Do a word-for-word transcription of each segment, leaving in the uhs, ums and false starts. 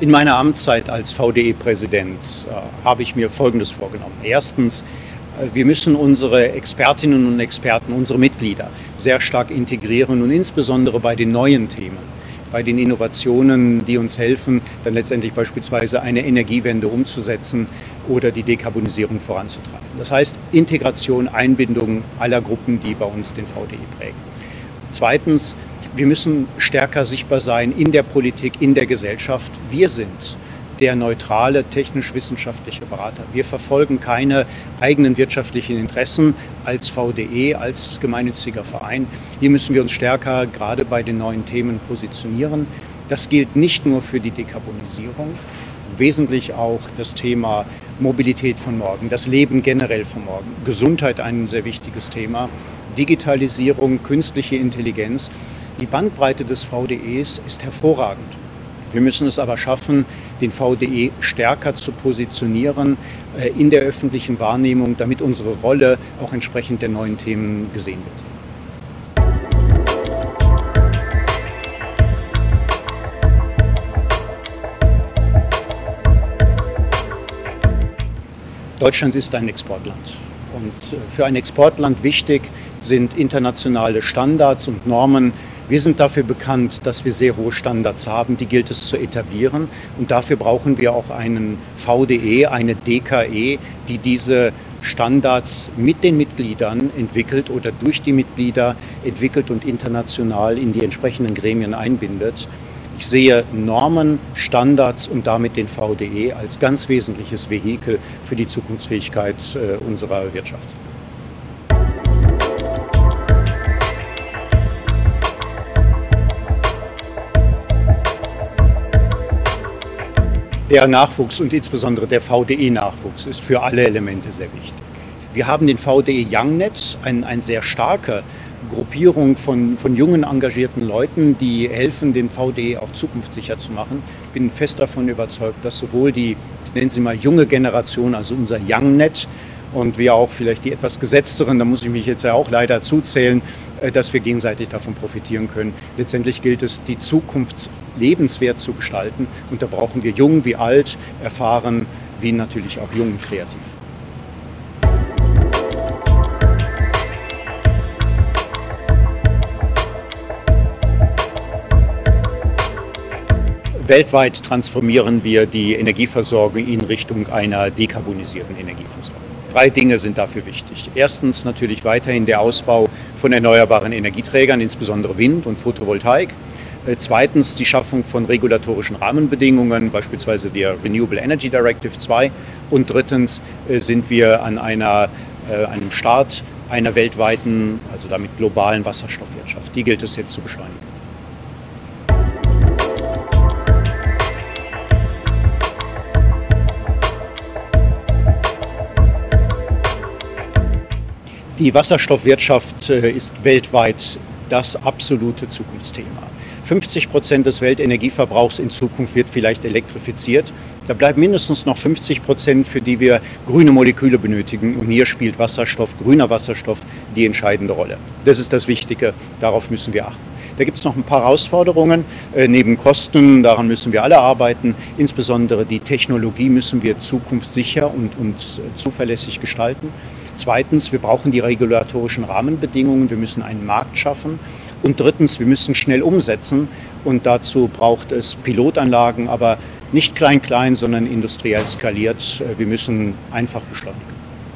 In meiner Amtszeit als V D E-Präsident äh, habe ich mir Folgendes vorgenommen. Erstens, äh, wir müssen unsere Expertinnen und Experten, unsere Mitglieder sehr stark integrieren und insbesondere bei den neuen Themen, bei den Innovationen, die uns helfen, dann letztendlich beispielsweise eine Energiewende umzusetzen oder die Dekarbonisierung voranzutreiben. Das heißt Integration, Einbindung aller Gruppen, die bei uns den V D E prägen. Zweitens, wir müssen stärker sichtbar sein in der Politik, in der Gesellschaft. Wir sind der neutrale, technisch-wissenschaftliche Berater. Wir verfolgen keine eigenen wirtschaftlichen Interessen als V D E, als gemeinnütziger Verein. Hier müssen wir uns stärker gerade bei den neuen Themen positionieren. Das gilt nicht nur für die Dekarbonisierung, wesentlich auch das Thema Mobilität von morgen, das Leben generell von morgen, Gesundheit ein sehr wichtiges Thema, Digitalisierung, künstliche Intelligenz. Die Bandbreite des V D Es ist hervorragend. Wir müssen es aber schaffen, den V D E stärker zu positionieren äh, in der öffentlichen Wahrnehmung, damit unsere Rolle auch entsprechend der neuen Themen gesehen wird. Deutschland ist ein Exportland. Und für ein Exportland wichtig sind internationale Standards und Normen. Wir sind dafür bekannt, dass wir sehr hohe Standards haben, die gilt es zu etablieren. Und dafür brauchen wir auch einen V D E, eine D K E, die diese Standards mit den Mitgliedern entwickelt oder durch die Mitglieder entwickelt und international in die entsprechenden Gremien einbindet. Ich sehe Normen, Standards und damit den V D E als ganz wesentliches Vehikel für die Zukunftsfähigkeit unserer Wirtschaft. Der Nachwuchs und insbesondere der V D E-Nachwuchs ist für alle Elemente sehr wichtig. Wir haben den V D E YoungNet, ein, ein sehr starke Gruppierung von, von jungen, engagierten Leuten, die helfen, den V D E auch zukunftssicher zu machen. Ich bin fest davon überzeugt, dass sowohl die, ich nenne sie mal junge Generation, also unser YoungNet, und wir auch vielleicht die etwas gesetzteren, da muss ich mich jetzt ja auch leider zuzählen, dass wir gegenseitig davon profitieren können. Letztendlich gilt es, die Zukunft lebenswert zu gestalten, und da brauchen wir jung wie alt, erfahren wie natürlich auch jung und kreativ. Weltweit transformieren wir die Energieversorgung in Richtung einer dekarbonisierten Energieversorgung. Drei Dinge sind dafür wichtig. Erstens natürlich weiterhin der Ausbau von erneuerbaren Energieträgern, insbesondere Wind und Photovoltaik. Zweitens die Schaffung von regulatorischen Rahmenbedingungen, beispielsweise der Renewable Energy Directive zwei. Und drittens sind wir an einer, äh, einem Start einer weltweiten, also damit globalen Wasserstoffwirtschaft. Die gilt es jetzt zu beschleunigen. Die Wasserstoffwirtschaft ist weltweit das absolute Zukunftsthema. fünfzig Prozent des Weltenergieverbrauchs in Zukunft wird vielleicht elektrifiziert. Da bleiben mindestens noch fünfzig Prozent, für die wir grüne Moleküle benötigen. Und hier spielt Wasserstoff, grüner Wasserstoff, die entscheidende Rolle. Das ist das Wichtige, darauf müssen wir achten. Da gibt es noch ein paar Herausforderungen, äh, neben Kosten, daran müssen wir alle arbeiten. Insbesondere die Technologie müssen wir zukunftssicher und, und äh, zuverlässig gestalten. Zweitens, wir brauchen die regulatorischen Rahmenbedingungen, wir müssen einen Markt schaffen. Und drittens, wir müssen schnell umsetzen, und dazu braucht es Pilotanlagen, aber nicht klein-klein, sondern industriell skaliert. Wir müssen einfach beschleunigen.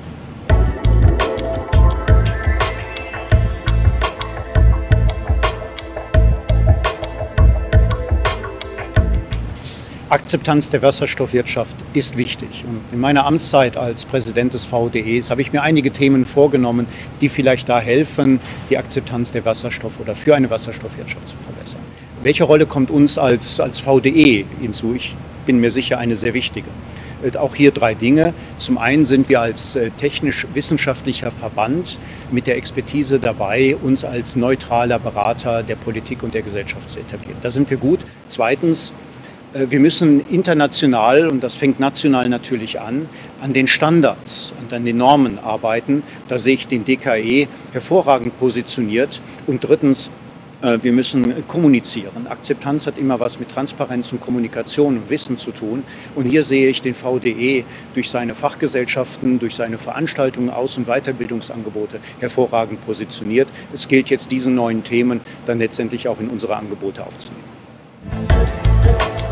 Akzeptanz der Wasserstoffwirtschaft ist wichtig. Und in meiner Amtszeit als Präsident des V D Es habe ich mir einige Themen vorgenommen, die vielleicht da helfen, die Akzeptanz der Wasserstoff- oder für eine Wasserstoffwirtschaft zu verbessern. Welche Rolle kommt uns als, als V D E hinzu? Ich bin mir sicher, eine sehr wichtige. Auch hier drei Dinge. Zum einen sind wir als technisch-wissenschaftlicher Verband mit der Expertise dabei, uns als neutraler Berater der Politik und der Gesellschaft zu etablieren. Da sind wir gut. Zweitens, wir müssen international, und das fängt national natürlich an, an den Standards und an den Normen arbeiten. Da sehe ich den D K E hervorragend positioniert. Und drittens, Wir müssen kommunizieren. Akzeptanz hat immer was mit Transparenz und Kommunikation und Wissen zu tun. Und hier sehe ich den V D E durch seine Fachgesellschaften, durch seine Veranstaltungen, Aus- und Weiterbildungsangebote hervorragend positioniert. Es gilt jetzt, diese neuen Themen dann letztendlich auch in unsere Angebote aufzunehmen.